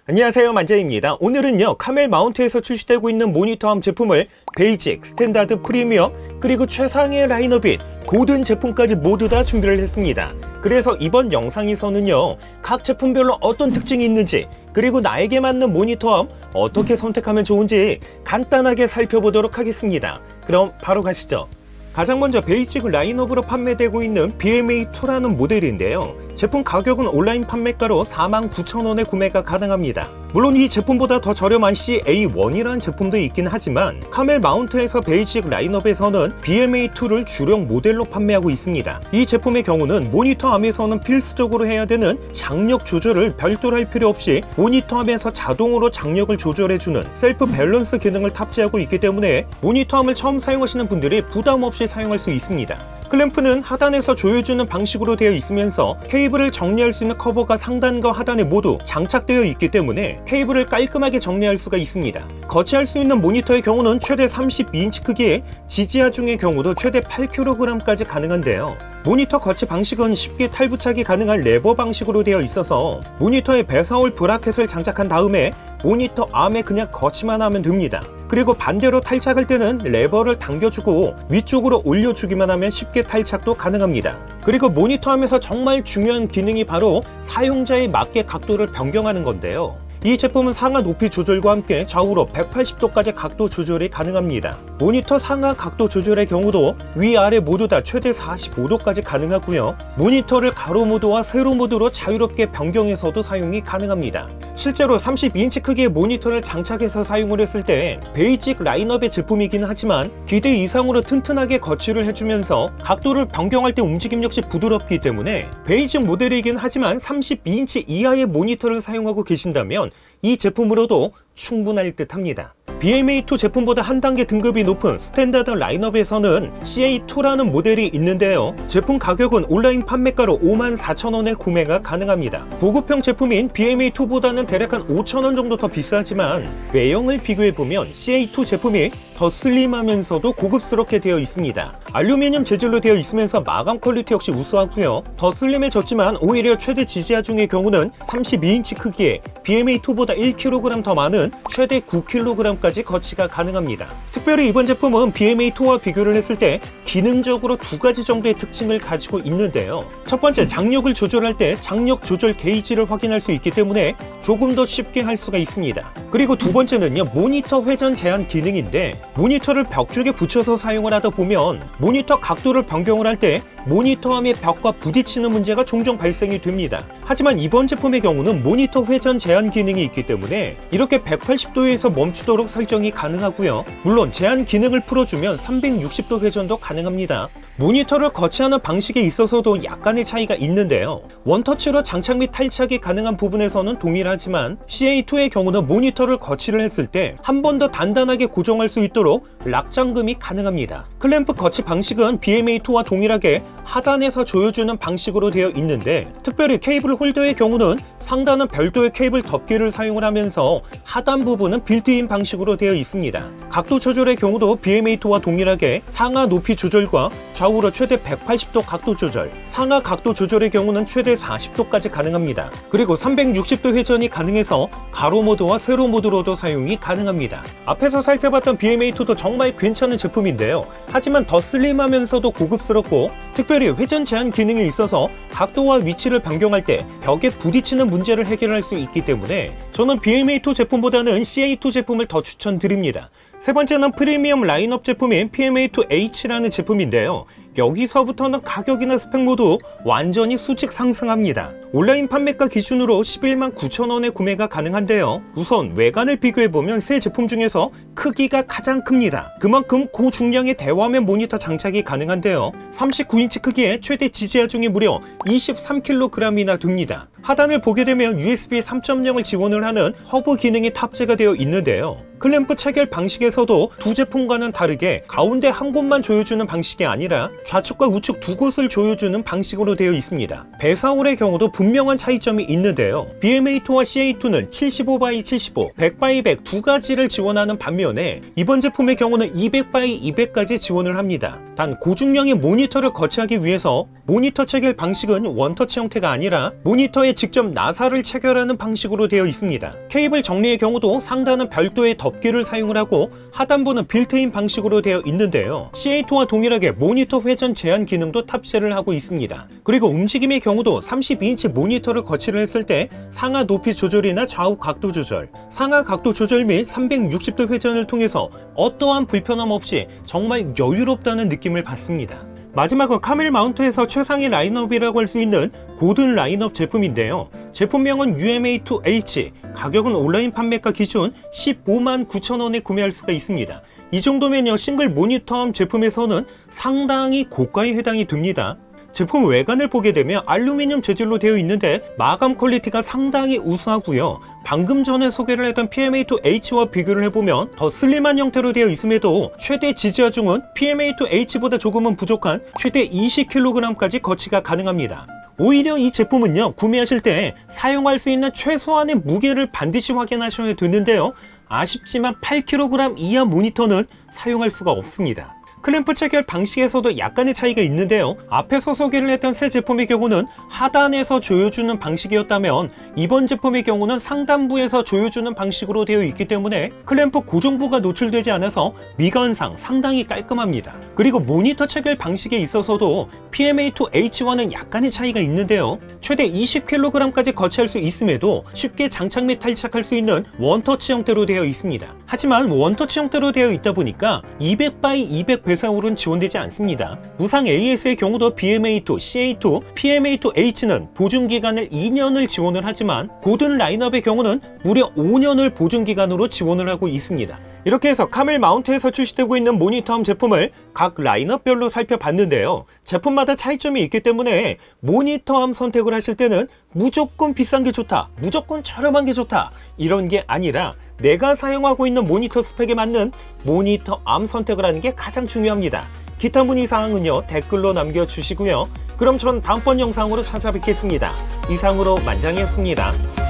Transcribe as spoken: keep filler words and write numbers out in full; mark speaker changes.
Speaker 1: 안녕하세요, 만재입니다. 오늘은요 카멜 마운트에서 출시되고 있는 모니터암 제품을 베이직, 스탠다드, 프리미엄 그리고 최상의 라인업인 고든 제품까지 모두 다 준비를 했습니다. 그래서 이번 영상에서는요 각 제품별로 어떤 특징이 있는지, 그리고 나에게 맞는 모니터암 어떻게 선택하면 좋은지 간단하게 살펴보도록 하겠습니다. 그럼 바로 가시죠. 가장 먼저 베이직 라인업으로 판매되고 있는 비엠에이 투라는 모델인데요, 제품 가격은 온라인 판매가로 사만 구천 원에 구매가 가능합니다. 물론 이 제품보다 더 저렴한 씨에이 원이라는 제품도 있긴 하지만 카멜 마운트에서 베이직 라인업에서는 비엠에이 투를 주력 모델로 판매하고 있습니다. 이 제품의 경우는 모니터암에서는 필수적으로 해야 되는 장력 조절을 별도로 할 필요 없이 모니터암에서 자동으로 장력을 조절해주는 셀프 밸런스 기능을 탑재하고 있기 때문에 모니터암을 처음 사용하시는 분들이 부담 없이 사용할 수 있습니다. 클램프는 하단에서 조여주는 방식으로 되어 있으면서 케이블을 정리할 수 있는 커버가 상단과 하단에 모두 장착되어 있기 때문에 케이블을 깔끔하게 정리할 수가 있습니다. 거치할 수 있는 모니터의 경우는 최대 삼십이 인치 크기에 지지하중의 경우도 최대 팔 킬로그램까지 가능한데요, 모니터 거치 방식은 쉽게 탈부착이 가능한 레버 방식으로 되어 있어서 모니터에 배사올 브라켓을 장착한 다음에 모니터 암에 그냥 거치만 하면 됩니다. 그리고 반대로 탈착할 때는 레버를 당겨주고 위쪽으로 올려주기만 하면 쉽게 탈착도 가능합니다. 그리고 모니터암에서 정말 중요한 기능이 바로 사용자에 맞게 각도를 변경하는 건데요, 이 제품은 상하 높이 조절과 함께 좌우로 백팔십 도까지 각도 조절이 가능합니다. 모니터 상하 각도 조절의 경우도 위아래 모두 다 최대 사십오 도까지 가능하고요, 모니터를 가로 모드와 세로 모드로 자유롭게 변경해서도 사용이 가능합니다. 실제로 삼십이 인치 크기의 모니터를 장착해서 사용을 했을 때 베이직 라인업의 제품이긴 하지만 기대 이상으로 튼튼하게 거치를 해주면서 각도를 변경할 때 움직임 역시 부드럽기 때문에 베이직 모델이긴 하지만 삼십이 인치 이하의 모니터를 사용하고 계신다면 이 제품으로도 충분할 듯 합니다. 비엠에이 투 제품보다 한 단계 등급이 높은 스탠다드 라인업에서는 씨에이 투라는 모델이 있는데요, 제품 가격은 온라인 판매가로 오만 사천 원에 구매가 가능합니다. 보급형 제품인 비엠에이 투보다는 대략 한 오천 원 정도 더 비싸지만 외형을 비교해보면 씨에이 투 제품이 더 슬림하면서도 고급스럽게 되어 있습니다. 알루미늄 재질로 되어 있으면서 마감 퀄리티 역시 우수하고요, 더 슬림해졌지만 오히려 최대 지지하중의 경우는 삼십이 인치 크기에 비엠에이 투보다 일 킬로그램 더 많은 최대 구 킬로그램까지 거치가 가능합니다. 특별히 이번 제품은 비엠에이 투와 비교를 했을 때 기능적으로 두 가지 정도의 특징을 가지고 있는데요, 첫 번째, 장력을 조절할 때 장력 조절 게이지를 확인할 수 있기 때문에 조금 더 쉽게 할 수가 있습니다. 그리고 두 번째는요, 모니터 회전 제한 기능인데 모니터를 벽 쪽에 붙여서 사용을 하다 보면 모니터 각도를 변경을 할 때 모니터암의 벽과 부딪히는 문제가 종종 발생이 됩니다. 하지만 이번 제품의 경우는 모니터 회전 제한 기능이 있기 때문에 이렇게 백팔십 도에서 멈추도록 설정이 가능하고요, 물론 제한 기능을 풀어주면 삼백육십 도 회전도 가능합니다. 모니터를 거치하는 방식에 있어서도 약간의 차이가 있는데요, 원터치로 장착 및 탈착이 가능한 부분에서는 동일하지만 씨에이 투의 경우는 모니터를 거치를 했을 때 한 번 더 단단하게 고정할 수 있도록 락 잠금이 가능합니다. 클램프 거치 방식은 비엠에이 투와 동일하게 하단에서 조여주는 방식으로 되어 있는데 특별히 케이블 홀더의 경우는 상단은 별도의 케이블 덮개를 사용을 하면서 하단 부분은 빌트인 방식으로 되어 있습니다. 각도 조절의 경우도 비엠에이 투와 동일하게 상하 높이 조절과 좌우로 최대 백팔십 도 각도 조절, 상하 각도 조절의 경우는 최대 사십 도까지 가능합니다. 그리고 삼백육십 도 회전이 가능해서 가로 모드와 세로 모드로도 사용이 가능합니다. 앞에서 살펴봤던 비엠에이 투도 정말 괜찮은 제품인데요, 하지만 더 슬림하면서도 고급스럽고 특별히 회전 제한 기능이 있어서 각도와 위치를 변경할 때 벽에 부딪히는 문제를 해결할 수 있기 때문에 저는 비엠에이 투 제품보다는 씨에이 투 제품을 더 추천드립니다. 세 번째는 프리미엄 라인업 제품인 피엠에이 투 에이치라는 제품인데요, 여기서부터는 가격이나 스펙 모두 완전히 수직 상승합니다. 온라인 판매가 기준으로 십일만 구천 원에 구매가 가능한데요, 우선 외관을 비교해보면 새 제품 중에서 크기가 가장 큽니다. 그만큼 고중량의 대화면 모니터 장착이 가능한데요, 삼십구 인치 크기에 최대 지지하중이 무려 이십삼 킬로그램이나 됩니다. 하단을 보게 되면 유에스비 삼 점 영을 지원을 하는 허브 기능이 탑재가 되어 있는데요, 클램프 체결 방식에서도 두 제품과는 다르게 가운데 한 곳만 조여주는 방식이 아니라 좌측과 우측 두 곳을 조여주는 방식으로 되어 있습니다. 배사홀의 경우도 분명한 차이점이 있는데요, 비엠에이 투와 씨에이 투는 칠십오 바이 칠십오, 백 바이 백 두 가지를 지원하는 반면에 이번 제품의 경우는 이백 바이 이백까지 지원을 합니다. 단 고중량의 모니터를 거치하기 위해서 모니터 체결 방식은 원터치 형태가 아니라 모니터의 모니터에 직접 나사를 체결하는 방식으로 되어 있습니다. 케이블 정리의 경우도 상단은 별도의 덮개를 사용을 하고 하단부는 빌트인 방식으로 되어 있는데요. 씨에이투와 동일하게 모니터 회전 제한 기능도 탑재를 하고 있습니다. 그리고 움직임의 경우도 삼십이 인치 모니터를 거치를 했을 때 상하 높이 조절이나 좌우 각도 조절, 상하 각도 조절 및 삼백육십 도 회전을 통해서 어떠한 불편함 없이 정말 여유롭다는 느낌을 받습니다. 마지막은 카멜 마운트에서 최상위 라인업이라고 할 수 있는 고든 라인업 제품인데요. 제품명은 유엠에이 투 에이치, 가격은 온라인 판매가 기준 십오만 구천 원에 구매할 수가 있습니다. 이 정도면요, 싱글 모니터암 제품에서는 상당히 고가에 해당이 됩니다. 제품 외관을 보게 되면 알루미늄 재질로 되어 있는데 마감 퀄리티가 상당히 우수하고요. 방금 전에 소개를 했던 피엠에이 투 에이치와 비교를 해보면 더 슬림한 형태로 되어 있음에도 최대 지지하중은 피엠에이 투 에이치보다 조금은 부족한 최대 이십 킬로그램까지 거치가 가능합니다. 오히려 이 제품은요, 구매하실 때 사용할 수 있는 최소한의 무게를 반드시 확인하셔야 되는데요. 아쉽지만 팔 킬로그램 이하 모니터는 사용할 수가 없습니다. 클램프 체결 방식에서도 약간의 차이가 있는데요. 앞에서 소개를 했던 새 제품의 경우는 하단에서 조여주는 방식이었다면 이번 제품의 경우는 상단부에서 조여주는 방식으로 되어 있기 때문에 클램프 고정부가 노출되지 않아서 미관상 상당히 깔끔합니다. 그리고 모니터 체결 방식에 있어서도 피엠에이 투 에이치와는 약간의 차이가 있는데요. 최대 이십 킬로그램까지 거치할 수 있음에도 쉽게 장착 및 탈착할 수 있는 원터치 형태로 되어 있습니다. 하지만 원터치 형태로 되어 있다 보니까 이백 바이 이백 배상으로는 지원되지 않습니다. 무상 에이에스의 경우도 비엠에이 투, 씨에이 투, 피엠에이 투 에이치는 보증기간을 이 년을 지원을 하지만 고든 라인업의 경우는 무려 오 년을 보증기간으로 지원을 하고 있습니다. 이렇게 해서 카멜 마운트에서 출시되고 있는 모니터암 제품을 각 라인업별로 살펴봤는데요. 제품마다 차이점이 있기 때문에 모니터암 선택을 하실 때는 무조건 비싼 게 좋다, 무조건 저렴한 게 좋다, 이런 게 아니라 내가 사용하고 있는 모니터 스펙에 맞는 모니터암 선택을 하는 게 가장 중요합니다. 기타 문의 사항은요, 댓글로 남겨주시고요. 그럼 전 다음번 영상으로 찾아뵙겠습니다. 이상으로 만장이었습니다.